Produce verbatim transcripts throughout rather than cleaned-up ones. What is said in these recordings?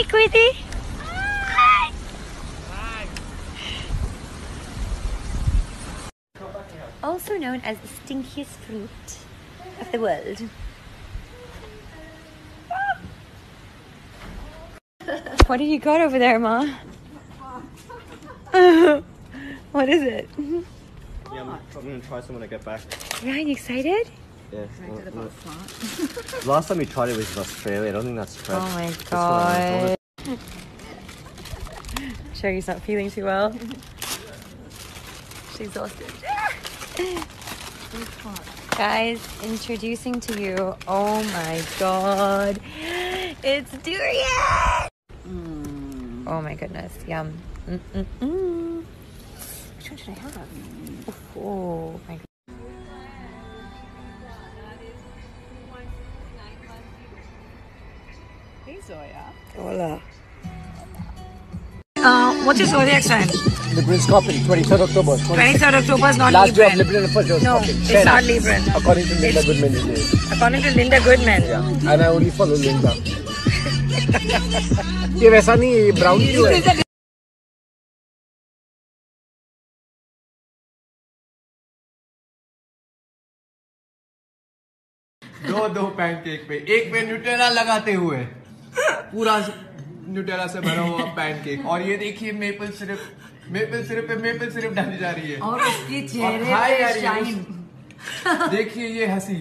Kriti. Hi. Also known as the stinkiest fruit of the world. What do you got over there, Ma? What is it? Yeah, I'm, I'm gonna try some when I get back. Yeah, are you excited? Yeah. Well, well, last time we tried it was in Australia. I don't think that's fresh. Oh my god. Sherry's not feeling too well. She's exhausted. Guys, introducing to you. Oh my god. It's durian! Mm. Oh my goodness. Yum. Mm -mm -mm. Which one should I have? Oh my god. Hey Zoya. Hola. Uh, what's your zodiac sign? Libran Scorpion, twenty-third October. twenty-third October is not Last day of Libran. Libran, first day of No, Scorpion. it's Fair not enough. Libran. According to Linda It's- Goodman, it is. According to Linda Goodman. Yeah. And I only follow Linda. ये वैसा नहीं brown क्यों है? दो दो pancake पे एक पे न्यूटेला लगाते हुए पूरा न्यूटेला से भरा हुआ पैनकेक और ये देखिए मेपल सिरप मेपल सिरप पे मेपल सिरप डाली जा रही है और उसके चेहरे खाई जा पे रही है शाइन। उस- देखिए ये हंसी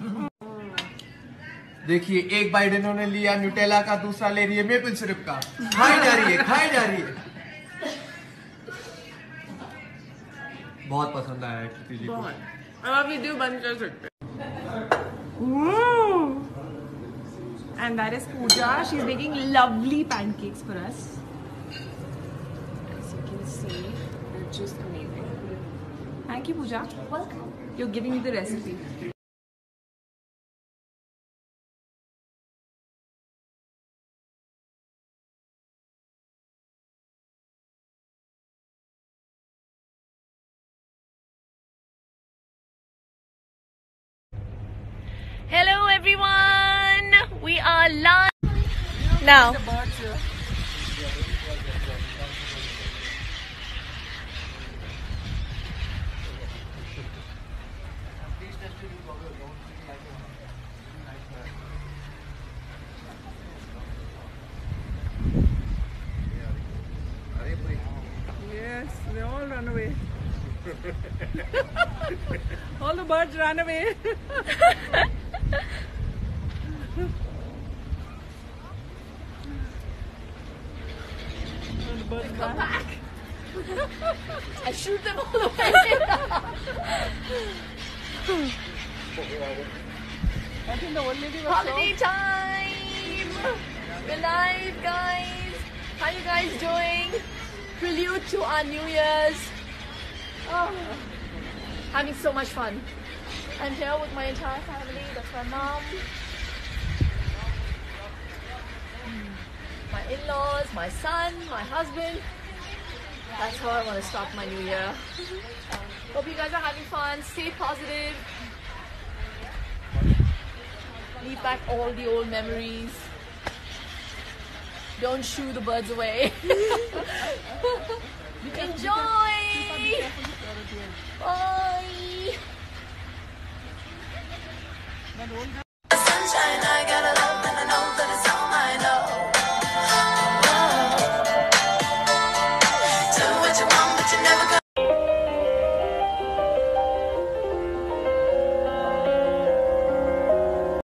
देखिए एक बाइट इन्होंने लिया न्यूटेला का दूसरा ले रही है मेपल सिरप का खाई जा रही है खाई जा रही है बहुत पसंद आया है कृति जी को अब आप वीडियो बंद कर सकते हैं। And that is Pooja. She's making lovely pancakes for us. As you can see, they're just amazing. Thank you, Pooja. Welcome. You're giving me the recipe. Hello everyone! We are live now. Yes, they all run away. All the birds ran away. The birds come back. I shoot them all the way. I think the old lady was Holiday time! We're live, guys! How you guys doing? Prelude to our New Year's. Oh, having so much fun. I'm here with my entire family. That's my mom, my in-laws, my son, my husband. That's how I want to start my new year. Hope you guys are having fun. Stay positive. Leave back all the old memories. Don't shoo the birds away. Enjoy! Bye!